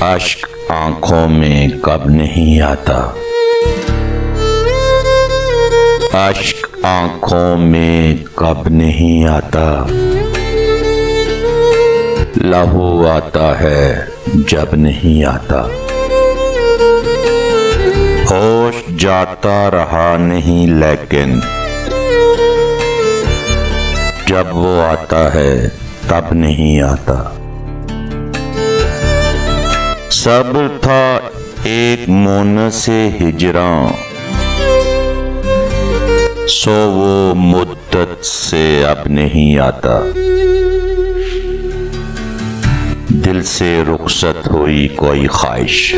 اشک آنکھوں میں کب نہیں آتا، اشک آنکھوں میں کب نہیں آتا، لہو آتا ہے جب نہیں آتا، ہوش جاتا رہا نہیں لیکن جب وہ آتا ہے تب نہیں آتا، صبر تھا ایک مونس ہجراں سو وہ مدت سے اب نہیں آتا، دل سے رخصت ہوئی کوئی خواہش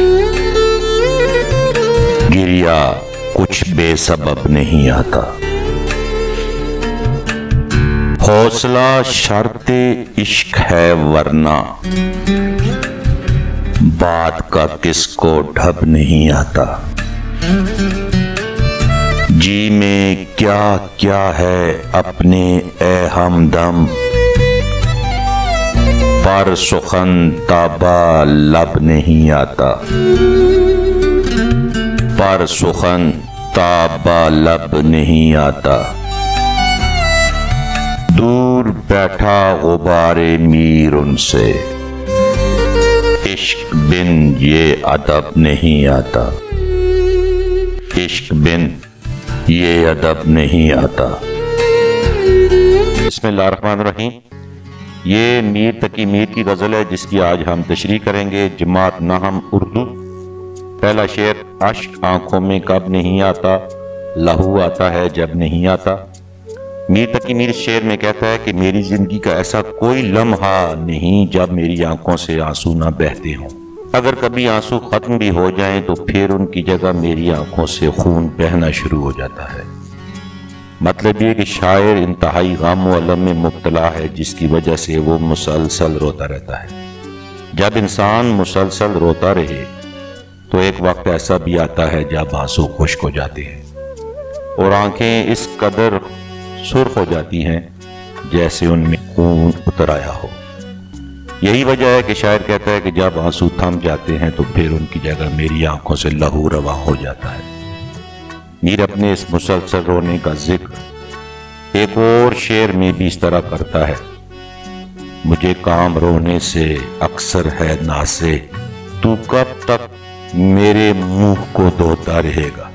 گریا کچھ بے سبب نہیں آتا، حوصلہ شرط عشق ہے ورنہ بات کا کس کو ڈھب نہیں آتا، جی میں کیا کیا ہے اپنے اے ہمدم پر سخن تابا لب نہیں آتا، پر سخن تابا لب نہیں آتا، دور بیٹھا غبار میر ان سے عشق بن یہ ادب نہیں آتا، عشق بن یہ ادب نہیں آتا۔ بسم اللہ الرحمن الرحیم۔ یہ میر تقی میر کی غزل ہے جس کی آج ہم تشریح کریں گے، جماعت نحم اردو۔ پہلا شعر، اشک آنکھوں میں کب نہیں آتا، لہو آتا ہے جب نہیں آتا۔ میر تقی میر اس شعر میں کہتا ہے کہ میری زندگی کا ایسا کوئی لمحہ نہیں جب میری آنکھوں سے آنسو نہ بہتے ہوں، اگر کبھی آنسو ختم بھی ہو جائیں تو پھر ان کی جگہ میری آنکھوں سے خون بہنا شروع ہو جاتا ہے۔ مطلب یہ کہ شاعر انتہائی غم و الم میں مبتلا ہے جس کی وجہ سے وہ مسلسل روتا رہتا ہے۔ جب انسان مسلسل روتا رہے تو ایک وقت ایسا بھی آتا ہے جب آنسو خشک ہو جاتے ہیں اور آنکھیں اس قدر سرخ ہو جاتی ہیں جیسے ان میں خون اتر آیا ہو۔ یہی وجہ ہے کہ شاعر کہتا ہے کہ جب آنسو تھم جاتے ہیں تو پھر ان کی جگہ میری آنکھوں سے لہو رواں ہو جاتا ہے۔ میر اپنے اس مسلسل رونے کا ذکر ایک اور شعر میں بھی اس طرح کرتا ہے، مجھے کام رونے سے اکثر ہے ناسے، تو کب تک میرے منہ کو دھوتا رہے گا۔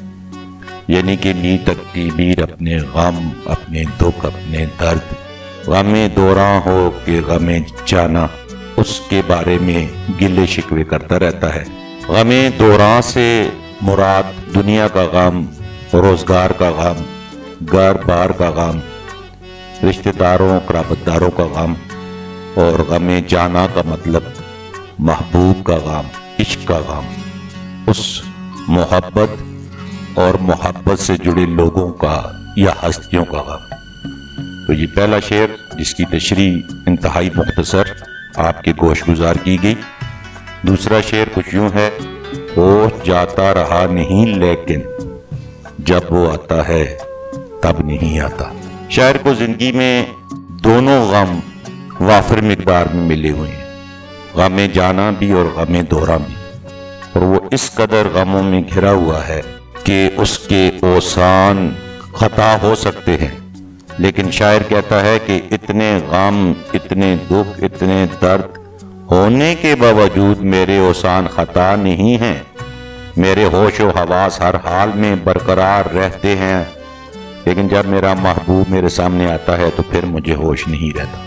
یعنی کہ میر تقی میر اپنے غم، اپنے دکھ، اپنے درد، غم دوراں ہو کہ غم جانا، اس کے بارے میں گلے شکوے کرتا رہتا ہے۔ غم دوراں سے مراد دنیا کا غم، روزگار کا غم، گھر بار کا غم، رشتہ داروں قرابت داروں کا غم، اور غم جانا کا مطلب محبوب کا غم، عشق کا غم، اس محبت اور محبت سے جڑے لوگوں کا یا ہستیوں کا غم۔ تو یہ پہلا شعر جس کی تشریح انتہائی مختصر آپ کے گوش گزار کی گئی۔ دوسرا شعر کچھ یوں ہے، ہوش جاتا رہا نہیں لیکن جب وہ آتا ہے تب نہیں آتا۔ شاعر کو زندگی میں دونوں غم وافر مقدار میں ملے ہوئے ہیں، غم جانا بھی اور غم دورہ بھی، اور وہ اس قدر غموں میں گھرا ہوا ہے کہ اس کے اوسان خطا ہو سکتے ہیں، لیکن شاعر کہتا ہے کہ اتنے غم، اتنے دکھ، اتنے درد ہونے کے باوجود میرے اوسان خطا نہیں ہیں، میرے ہوش و حواس ہر حال میں برقرار رہتے ہیں، لیکن جب میرا محبوب میرے سامنے آتا ہے تو پھر مجھے ہوش نہیں رہتا۔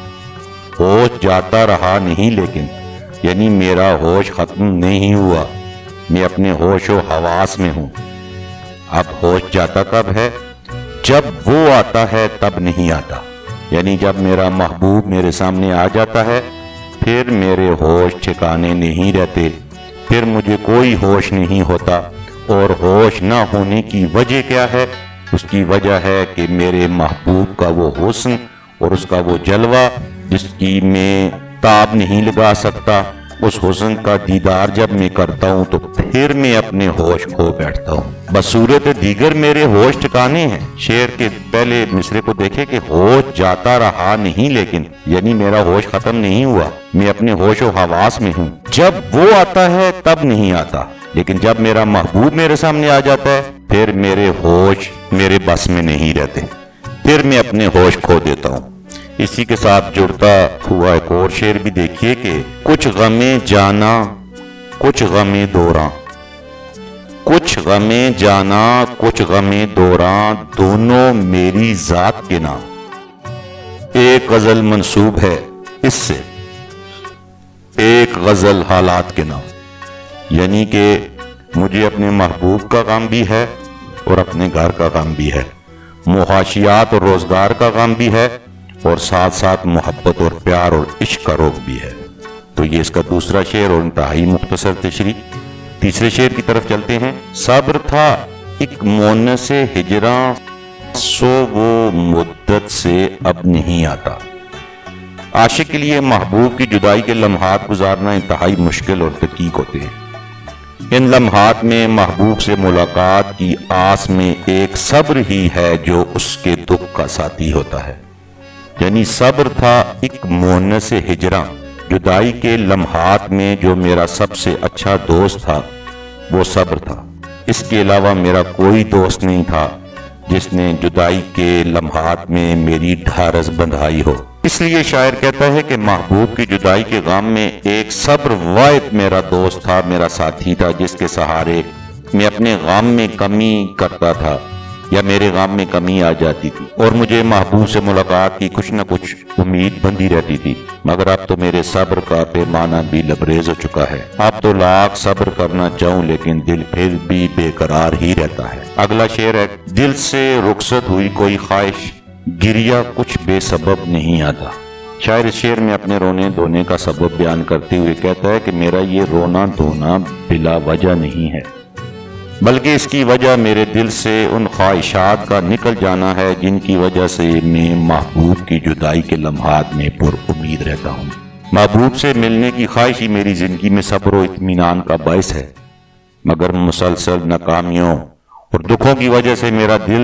ہوش جاتا رہا نہیں لیکن یعنی میرا ہوش ختم نہیں ہوا، میں اپنے ہوش و حواس میں ہوں۔ اب ہوش جاتا کب ہے؟ جب وہ آتا ہے تب نہیں آتا، یعنی جب میرا محبوب میرے سامنے آ جاتا ہے پھر میرے ہوش ٹھکانے نہیں رہتے، پھر مجھے کوئی ہوش نہیں ہوتا۔ اور ہوش نہ ہونے کی وجہ کیا ہے؟ اس کی وجہ ہے کہ میرے محبوب کا وہ حسن اور اس کا وہ جلوہ جس کی میں تاب نہیں لگا سکتا، اس حسن کا دیدار جب میں کرتا ہوں تو پھر میں اپنے ہوش کھو بیٹھتا ہوں، بصورت دیگر میرے ہوش ٹھکانے ہیں۔ شعر کے پہلے مصرے کو دیکھے کہ ہوش جاتا رہا نہیں، لیکن یعنی میرا ہوش ختم نہیں ہوا، میں اپنے ہوش و حواس میں ہوں۔ جب وہ آتا ہے تب نہیں آتا، لیکن جب میرا محبوب میرے سامنے آ جاتا ہے پھر میرے ہوش میرے بس میں نہیں رہتے، پھر میں اپنے ہوش کھو دیتا ہوں۔ اسی کے ساتھ جڑتا ہوا ایک اور شعر بھی دیکھیے کہ کچھ غمیں جانا کچھ غمیں دوراں، کچھ غمیں جانا کچھ غمیں دوراں، دونوں میری ذات کے نام۔ ایک غزل منسوب ہے اس سے، ایک غزل حالات کے نام، یعنی کہ مجھے اپنے محبوب کا غم بھی ہے اور اپنے گھر کا غم بھی ہے، معاشیات اور روزگار کا غم بھی ہے، اور ساتھ ساتھ محبت اور پیار اور عشق کا روگ بھی ہے۔ تو یہ اس کا دوسرا شعر اور انتہائی مختصر تشریح۔ تیسرے شعر کی طرف چلتے ہیں۔ صبر تھا ایک مونس ہجراں، سو وہ مدت سے اب نہیں آتا۔ عاشق کے لیے محبوب کی جدائی کے لمحات گزارنا انتہائی مشکل اور دقیق ہوتے ہیں۔ ان لمحات میں محبوب سے ملاقات کی آس میں ایک صبر ہی ہے جو اس کے دکھ کا ساتھی ہوتا ہے، یعنی صبر تھا ایک مونس ہجراں، جدائی کے لمحات میں جو میرا سب سے اچھا دوست تھا وہ صبر تھا۔ اس کے علاوہ میرا کوئی دوست نہیں تھا جس نے جدائی کے لمحات میں میری ڈھارس بندھائی ہو۔ اس لیے شاعر کہتا ہے کہ محبوب کی جدائی کے غم میں ایک صبر واحد میرا دوست تھا، میرا ساتھی تھا، جس کے سہارے میں اپنے غم میں کمی کرتا تھا یا میرے غم میں کمی آ جاتی تھی، اور مجھے محبوب سے ملاقات کی کچھ نہ کچھ امید بندھی رہتی تھی۔ مگر اب تو میرے صبر کا پیمانہ بھی لبریز ہو چکا ہے، اب تو لاکھ صبر کرنا چاہوں لیکن دل پھر بھی بے قرار ہی رہتا ہے۔ اگلا شعر ہے۔ دل سے رخصت ہوئی کوئی خواہش، گریا کچھ بے سبب نہیں آتا۔ شاعر اس شعر میں اپنے رونے دھونے کا سبب بیان کرتے ہوئے کہتا ہے کہ میرا یہ رونا دھونا بلا وجہ نہیں ہے، بلکہ اس کی وجہ میرے دل سے ان خواہشات کا نکل جانا ہے جن کی وجہ سے میں محبوب کی جدائی کے لمحات میں پر امید رہتا ہوں۔ محبوب سے ملنے کی خواہش ہی میری زندگی میں صبر و اطمینان کا باعث ہے، مگر مسلسل ناکامیوں اور دکھوں کی وجہ سے میرا دل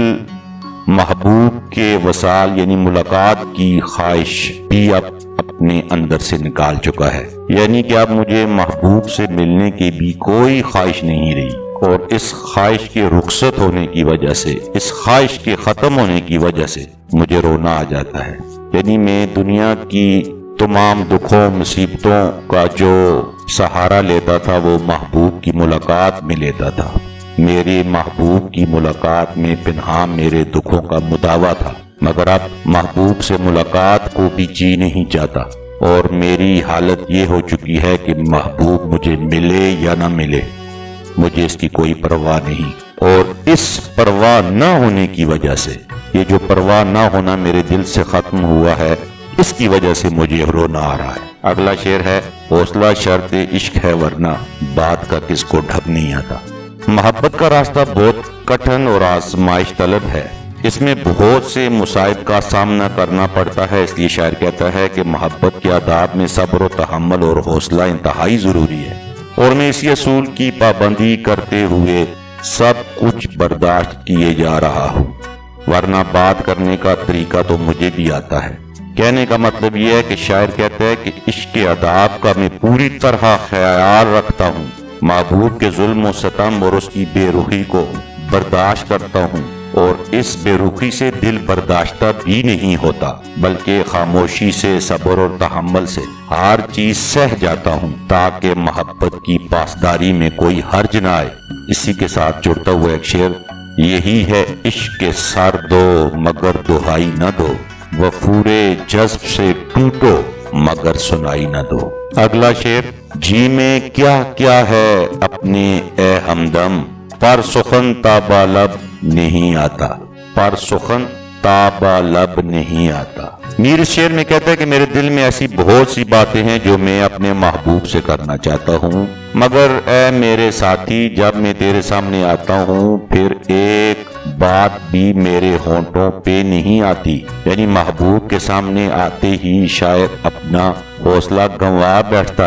محبوب کے وصال یعنی ملاقات کی خواہش بھی اب اپنے اندر سے نکال چکا ہے، یعنی کہ اب مجھے محبوب سے ملنے کی بھی کوئی خواہش نہیں رہی، اور اس خواہش کے رخصت ہونے کی وجہ سے، اس خواہش کے ختم ہونے کی وجہ سے مجھے رونا آ جاتا ہے۔ یعنی میں دنیا کی تمام دکھوں مصیبتوں کا جو سہارا لیتا تھا وہ محبوب کی ملاقات میں لیتا تھا، میرے محبوب کی ملاقات میں پنہاں میرے دکھوں کا مداوا تھا، مگر اب محبوب سے ملاقات کو بھی جی نہیں چاہتا، اور میری حالت یہ ہو چکی ہے کہ محبوب مجھے ملے یا نہ ملے مجھے اس کی کوئی پرواہ نہیں، اور اس پرواہ نہ ہونے کی وجہ سے، یہ جو پرواہ نہ ہونا میرے دل سے ختم ہوا ہے، اس کی وجہ سے مجھے رونا آ رہا ہے۔ اگلا شعر ہے۔ حوصلہ شرط عشق ہے ورنہ بات کا کس کو ڈھک نہیں آتا۔ محبت کا راستہ بہت کٹھن اور آزمائش طلب ہے، اس میں بہت سے مصائب کا سامنا کرنا پڑتا ہے، اس لیے شاعر کہتا ہے کہ محبت کے آداب میں صبر و تحمل اور حوصلہ انتہائی ضروری ہے، اور میں اسی اصول کی پابندی کرتے ہوئے سب کچھ برداشت کیے جا رہا ہوں، ورنہ بات کرنے کا طریقہ تو مجھے بھی آتا ہے۔ کہنے کا مطلب یہ ہے کہ شاعر کہتا ہے کہ عشق کے آداب کا میں پوری طرح خیال رکھتا ہوں، محبوب کے ظلم و ستم اور اس کی بے رخی کو برداشت کرتا ہوں، اور اس بے رخی سے دل برداشتہ بھی نہیں ہوتا، بلکہ خاموشی سے، صبر اور تحمل سے ہر چیز سہ جاتا ہوں تاکہ محبت کی پاسداری میں کوئی حرج نہ آئے۔ اسی کے ساتھ جڑتا ہوا ایک شعر۔ یہی ہے عشق کے سر دو مگر دہائی نہ دو، وفور جذب سے ٹوٹو مگر سنائی نہ دو۔ اگلا شعر۔ جی میں کیا کیا ہے اپنے اے ہمدم، پر سخن تابا لب نہیں آتا، پر سخن تابا لب نہیں آتا۔ میر اس شعر میں کہتا ہے کہ میرے دل میں ایسی بہت سی باتیں ہیں جو میں اپنے محبوب سے کرنا چاہتا ہوں، مگر اے میرے ساتھی جب میں تیرے سامنے آتا ہوں پھر ایک بات بھی میرے ہونٹوں پہ نہیں آتی، یعنی محبوب کے سامنے آتے ہی شاعر اپنا حوصلہ گنوا بیٹھتا ہے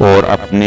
اور اپنے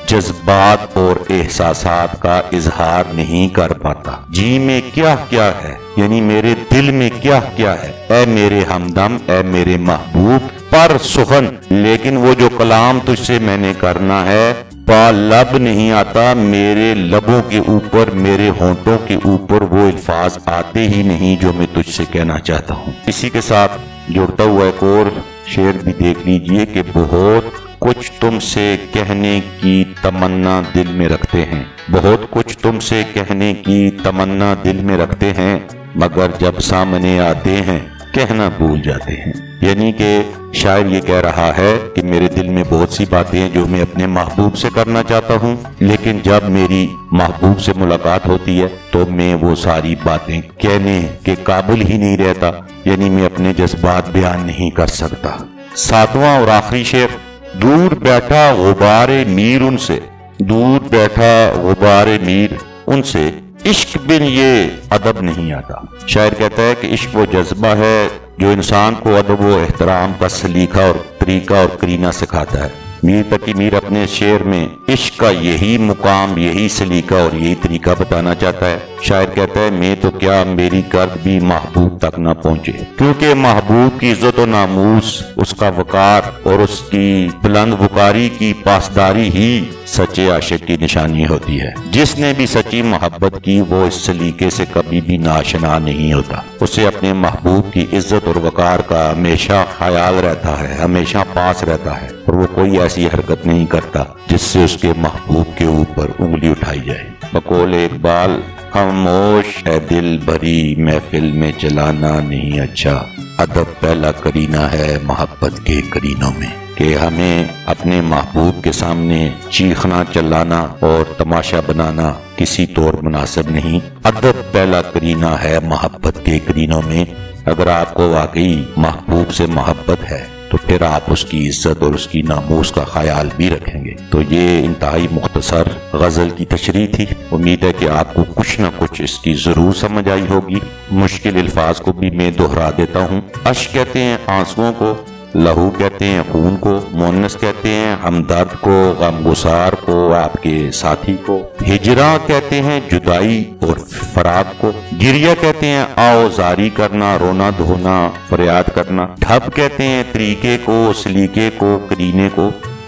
جذبات اور احساسات کا اظہار نہیں کر پاتا۔ جی میں کیا کیا ہے، یعنی میرے دل میں کیا کیا ہے، اے میرے ہمدم، اے میرے محبوب، پر سخن، لیکن وہ جو کلام تجھ سے میں نے کرنا ہے پا لب نہیں آتا، میرے لبوں کے اوپر، میرے ہونٹوں کے اوپر وہ الفاظ آتے ہی نہیں جو میں تجھ سے کہنا چاہتا ہوں۔ اسی کے ساتھ جڑتا ہوا ایک اور شعر بھی دیکھ لیجئے کہ بہت کچھ تم سے کہنے کی تمنا دل میں رکھتے ہیں، بہت کچھ تم سے کہنے کی تمنا دل میں رکھتے ہیں، مگر جب سامنے آتے ہیں کہنا بھول جاتے ہیں۔ یعنی کہ شاعر یہ کہہ رہا ہے کہ میرے دل میں بہت سی باتیں ہیں جو میں اپنے محبوب سے کرنا چاہتا ہوں، لیکن جب میری محبوب سے ملاقات ہوتی ہے تو میں وہ ساری باتیں کہنے کے قابل ہی نہیں رہتا، یعنی میں اپنے جذبات بیان نہیں کر سکتا۔ ساتواں اور آخری شعر، دور بیٹھا غبار میر ان سے، دور بیٹھا غبار میر ان سے، عشق بن یہ ادب نہیں آتا۔ شاعر کہتا ہے کہ عشق وہ جذبہ ہے جو انسان کو ادب و احترام کا سلیقہ اور طریقہ اور کرینہ سکھاتا ہے۔ میر تقی میر اپنے شعر میں عشق کا یہی مقام، یہی سلیقہ اور یہی طریقہ بتانا چاہتا ہے۔ شاعر کہتا ہے میں تو کیا میری کرد بھی محبوب تک نہ پہنچے، کیونکہ محبوب کی عزت و ناموس، اس کا وقار اور اس کی بلند وقاری کی پاسداری ہی سچے عاشق کی نشانی ہوتی ہے۔ جس نے بھی سچی محبت کی وہ اس سلیقے سے کبھی بھی ناشنا نہیں ہوتا، اسے اپنے محبوب کی عزت اور وقار کا ہمیشہ خیال رہتا ہے، ہمیشہ پاس رہتا ہے، اور وہ کوئی ایسی حرکت نہیں کرتا جس سے اس کے محبوب کے اوپر انگلی اٹھائی جائے۔ بقول اقبال، خاموش ہے دل بھری محفل میں چلانا نہیں اچھا، ادب پہلا کرینہ ہے محبت کے کرینوں میں، کہ ہمیں اپنے محبوب کے سامنے چیخنا، چلانا اور تماشا بنانا کسی طور مناسب نہیں۔ ادب پہلا کرینہ ہے محبت کے کرینوں میں۔ اگر آپ کو واقعی محبوب سے محبت ہے تو پھر آپ اس کی عزت اور اس کی ناموس کا خیال بھی رکھیں گے۔ تو یہ انتہائی مختصر غزل کی تشریح تھی۔ امید ہے کہ آپ کو کچھ نہ کچھ اس کی ضرور سمجھ آئی ہوگی۔ مشکل الفاظ کو بھی میں دہرا دیتا ہوں۔ اشک کہتے ہیں آنسوؤں کو، لہو کہتے ہیں خون کو، مونس کہتے ہیں ہمدرد کو، غمگسار کو، آپ کے ساتھی کو، ہجراں کہتے ہیں جدائی اور فراق کو، گریہ کہتے ہیں آوزاری کرنا، رونا دھونا، فریاد کرنا، ڈھب کہتے ہیں طریقے کو، سلیقے کو، کرینے کو،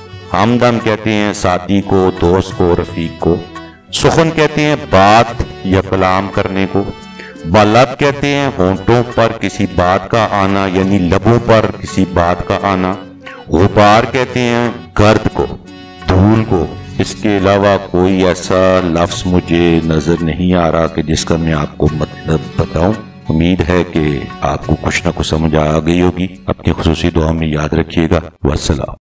ہمدم کہتے ہیں ساتھی کو، دوست کو، رفیق کو، سخن کہتے ہیں بات یا کلام کرنے کو، بالب کہتے ہیں ہونٹوں پر کسی بات کا آنا، یعنی لبوں پر کسی بات کا آنا، غبار کہتے ہیں گرد کو، دھول کو۔ اس کے علاوہ کوئی ایسا لفظ مجھے نظر نہیں آ رہا کہ جس کا میں آپ کو مطلب بتاؤں۔ امید ہے کہ آپ کو کچھ نہ کچھ سمجھ آ گئی ہوگی۔ اپنی خصوصی دعا میں یاد رکھیے گا۔ والسلام۔